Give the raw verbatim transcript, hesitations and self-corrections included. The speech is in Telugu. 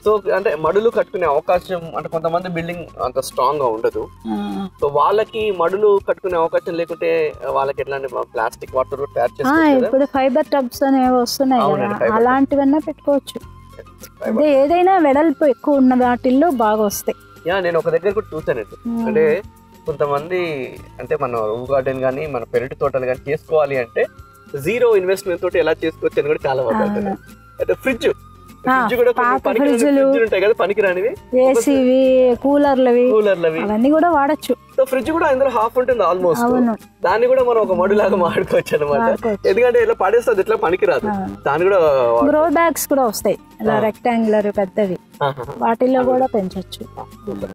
సో అంటే మడులు కట్టుకునే అవకాశం అంటే కొంతమంది బిల్డింగ్ అంత స్ట్రాంగ్ గా ఉండదు, సో వాళ్ళకి మడులు కట్టుకునే అవకాశం లేకుంటే వాళ్ళకి ఎట్లాంటి ప్లాస్టిక్ వాటర్ తయారు చేసుకోవచ్చు. ఇప్పుడు ఫైబర్ టబ్స్ అనేవి వస్తున్నాయి కదా, అలాంటివన్నా పెట్టుకోవచ్చు. అదే ఏదైనా వెడల్పు ఎక్కువ ఉన్న వాటిల్లో బాగా వస్తాయి. యా నేను ఒక దగ్గర కూడా చూసానండి, అంటే కొంతమంది అంటే మన రూఫ్ గార్డెన్ కానీ మన పెరటి తోటలు కానీ చేసుకోవాలి అంటే జీరో ఇన్వెస్ట్మెంట్ తోటి ఎలా చేసుకోవచ్చు అని కూడా చాలా మాట్లాడుతున్నారు. అయితే ఫ్రిడ్జ్ ఫ్రిడ్జ్ కూడా ఫ్రిడ్జ్లు ఉంటాయి కదా పనికిరానివి, ఏసీవి కూలర్లవి కూలర్లవి అవన్నీ కూడా వాడచ్చు. సో ఫ్రిడ్జ్ కూడా అందులో హాఫ్ ఉంటుంది ఆల్మోస్ట్, దాన్ని కూడా మనం ఒక మడు లాగా వాడుకోవచ్చు అనమాట. ఎందుకంటే ఇలా పడేస్తుంది ఇట్లా పనికిరాదు, దాన్ని కూడా గ్రో బ్యాగ్స్ కూడా వస్తాయి ఇలా రెక్టాంగులర్ పెద్దవి, వాటిల్లో కూడా పెంచొచ్చు.